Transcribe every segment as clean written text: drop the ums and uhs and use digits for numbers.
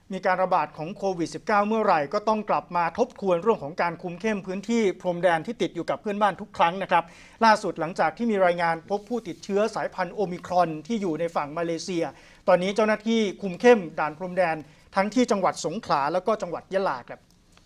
มีการระบาดของโควิด -19 เมื่อไหร่ก็ต้องกลับมาทบทวนเรื่องของการคุมเข้มพื้นที่พรมแดนที่ติดอยู่กับเพื่อนบ้านทุกครั้งนะครับล่าสุดหลังจากที่มีรายงานพบผู้ติดเชื้อสายพันธุ์โอมิครอนที่อยู่ในฝั่งมาเลเซียตอนนี้เจ้าหน้าที่คุมเข้มด่านพรมแดนทั้งที่จังหวัดสงขลาแล้วก็จังหวัดยะลาครับ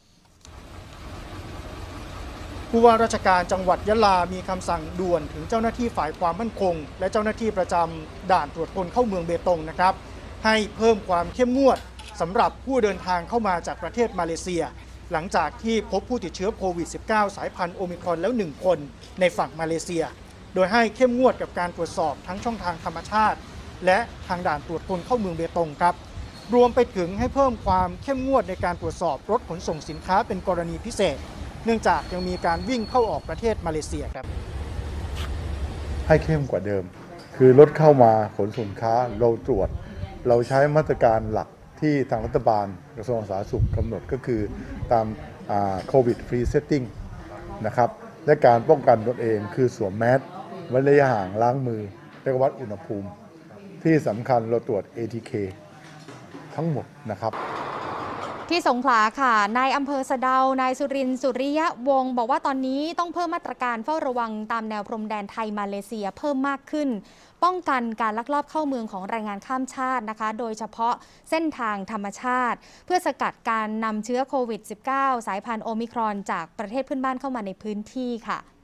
ผู้ว่าราชการจังหวัดยะลามีคำสั่งด่วนถึงเจ้าหน้าที่ฝ่ายความมั่นคงและเจ้าหน้าที่ประจำด่านตรวจคนเข้าเมืองเบตงนะครับให้เพิ่มความเข้มงวดสำหรับผู้เดินทางเข้ามาจากประเทศมาเลเซียหลังจากที่พบผู้ติดเชื้อโควิด -19 สายพันธุ์โอมิครอนแล้ว1คนในฝั่งมาเลเซียโดยให้เข้มงวดกับการตรวจสอบทั้งช่องทางธรรมชาติและทางด่านตรวจคนเข้าเมืองเบตงครับรวมไปถึงให้เพิ่มความเข้มงวดในการตรวจสอบรถขนส่งสินค้าเป็นกรณีพิเศษเนื่องจากยังมีการวิ่งเข้าออกประเทศมาเลเซียครับให้เข้มกว่าเดิมคือรถเข้ามาขนสินค้าเราตรวจเราใช้มาตรการหลักที่ทางรัฐบาลกระทรวงสาธารณสุขกำหนดก็คือตามโควิดฟรีเซตติ้งนะครับและการป้องกันตนเองคือสวมแมสเว้นระยะห่างล้างมือและวัดอุณหภูมิที่สำคัญเราตรวจ ATK ทั้งหมดนะครับที่สงขลาค่ะนายอำเภอสะเดานายสุรินทร์สุริยะวงศ์บอกว่าตอนนี้ต้องเพิ่มมาตรการเฝ้าระวังตามแนวพรมแดนไทยมาเลเซียเพิ่มมากขึ้นป้องกันการลักลอบเข้าเมืองของแรงงานข้ามชาตินะคะโดยเฉพาะเส้นทางธรรมชาติเพื่อสกัดการนำเชื้อโควิด -19 สายพันธุ์โอมิครอนจากประเทศเพื่อนบ้านเข้ามาในพื้นที่ค่ะ